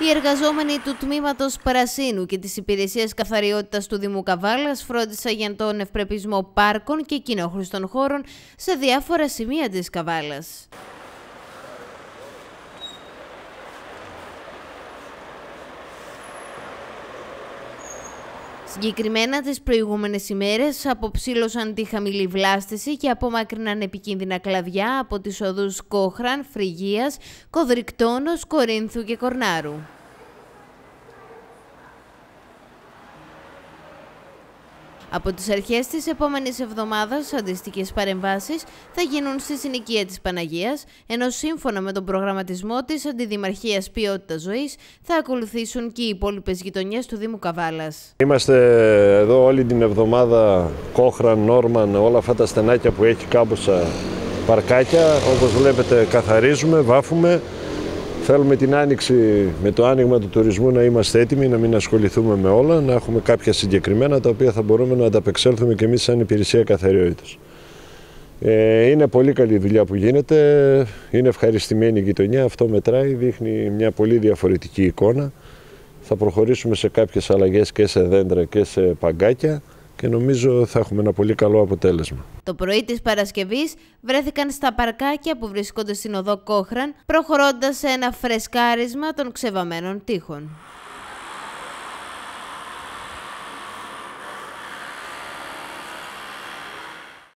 Οι εργαζόμενοι του Τμήματος Πρασίνου και της Υπηρεσίας Καθαριότητας του Δήμου Καβάλας φρόντισαν για τον ευπρεπισμό πάρκων και κοινόχρηστων χώρων σε διάφορα σημεία της Καβάλας. Συγκεκριμένα τις προηγούμενες ημέρες αποψήλωσαν τη χαμηλή βλάστηση και απομάκρυναν επικίνδυνα κλαδιά από τις οδούς Κόχραν, Φρυγίας, Κοδρικτώνος, Κορίνθου και Κορνάρου. Από τις αρχές της επόμενης εβδομάδας, αντίστοιχες παρεμβάσεις θα γίνουν στη συνοικία της Παναγίας, ενώ σύμφωνα με τον προγραμματισμό της Αντιδημαρχίας Ποιότητας Ζωής θα ακολουθήσουν και οι υπόλοιπες γειτονιές του Δήμου Καβάλας. Είμαστε εδώ όλη την εβδομάδα, Κόχραν, Νόρμαν, όλα αυτά τα στενάκια που έχει κάμποσα παρκάκια. Όπως βλέπετε καθαρίζουμε, βάφουμε. Θέλουμε την άνοιξη, με το άνοιγμα του τουρισμού, να είμαστε έτοιμοι, να μην ασχοληθούμε με όλα, να έχουμε κάποια συγκεκριμένα τα οποία θα μπορούμε να ανταπεξέλθουμε και εμείς σαν υπηρεσία καθαριότητας. Είναι πολύ καλή η δουλειά που γίνεται, είναι ευχαριστημένη η γειτονιά, αυτό μετράει, δείχνει μια πολύ διαφορετική εικόνα. Θα προχωρήσουμε σε κάποιες αλλαγές και σε δέντρα και σε παγκάκια και νομίζω θα έχουμε ένα πολύ καλό αποτέλεσμα. Το πρωί της Παρασκευής βρέθηκαν στα παρκάκια που βρίσκονται στην οδό Κόχραν, προχωρώντας σε ένα φρεσκάρισμα των ξεβαμένων τοίχων.